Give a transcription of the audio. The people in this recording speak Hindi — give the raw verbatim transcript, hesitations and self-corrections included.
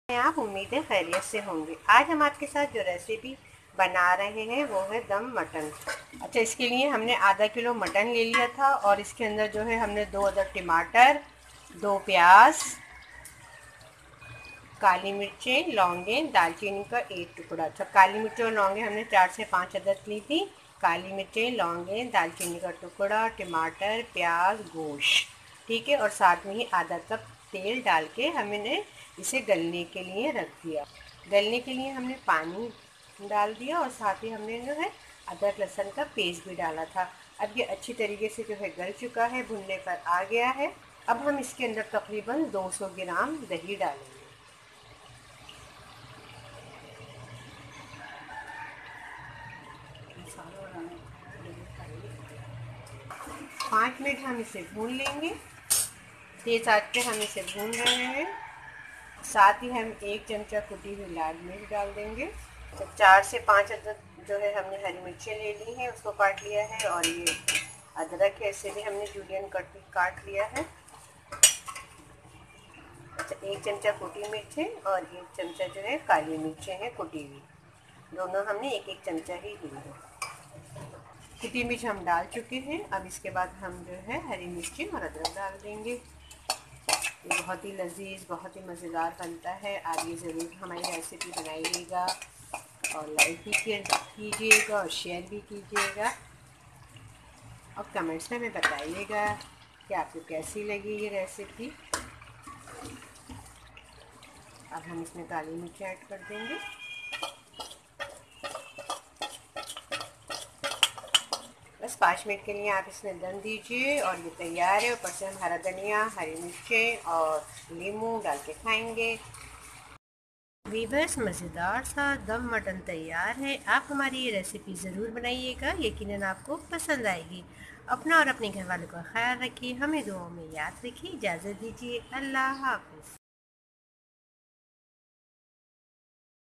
आप उम्मीद है खैरियत से होंगे। आज हम आपके साथ जो रेसिपी बना रहे हैं वो है दम मटन। अच्छा, इसके लिए हमने आधा किलो मटन ले लिया था और इसके अंदर जो है हमने दो अदद टमाटर, दो प्याज, काली मिर्चें, लौंगें, दालचीनी का एक टुकड़ा। अच्छा, काली मिर्चें और लौंगें हमने चार से पाँच अदद ली थी। काली मिर्चें, लौंगें, दालचीनी का टुकड़ा, टमाटर, प्याज, गोश्त, ठीक है। और साथ में ही आधा कप तेल डाल के हमने इसे गलने के लिए रख दिया। गलने के लिए हमने पानी डाल दिया और साथ ही हमने जो है अदरक लहसुन का पेस्ट भी डाला था। अब ये अच्छी तरीके से जो है गल चुका है, भुनने पर आ गया है। अब हम इसके अंदर तकरीबन दो सौ ग्राम दही डालेंगे। पाँच मिनट हम इसे भून लेंगे। तेज आंच पे हम इसे भून रहे हैं। साथ ही हम एक चमचा कुटी हुई लाल मिर्च डाल देंगे। तो चार से पाँच अदरक जो है हमने हरी मिर्चें ले ली हैं, उसको काट लिया है। और ये अदरक है, इसे भी हमने जूलियन कट काट लिया है। अच्छा, एक चमचा कुटी मिर्चें और एक चमचा जो है काली मिर्चें हैं कुटी हुई। दोनों हमने एक एक चमचा ही ली है। कुटी मिर्च हम डाल चुके हैं। अब इसके बाद हम जो है हरी मिर्ची और अदरक डाल देंगे। ये बहुत ही लजीज, बहुत ही मज़ेदार बनता है। आप ये ज़रूर हमारी रेसिपी बनाइएगा और लाइक भी कीजिएगा और शेयर भी कीजिएगा और कमेंट्स में हमें बताइएगा कि आपको कैसी लगी ये रेसिपी। अब हम इसमें काली मिर्च ऐड कर देंगे। बस पाँच मिनट के लिए आप इसमें दम दीजिए और ये तैयार है। ऊपर से हम हरा धनिया, हरी मिर्चें और नींबू डाल के खाएंगे। वीवर्स, मज़ेदार सा दम मटन तैयार है। आप हमारी ये रेसिपी ज़रूर बनाइएगा, यकीनन आपको पसंद आएगी। अपना और अपने घर वालों का ख्याल रखिए, हमें दुआओं में याद रखिए। इजाज़त दीजिए, अल्लाह हाफ़िज़।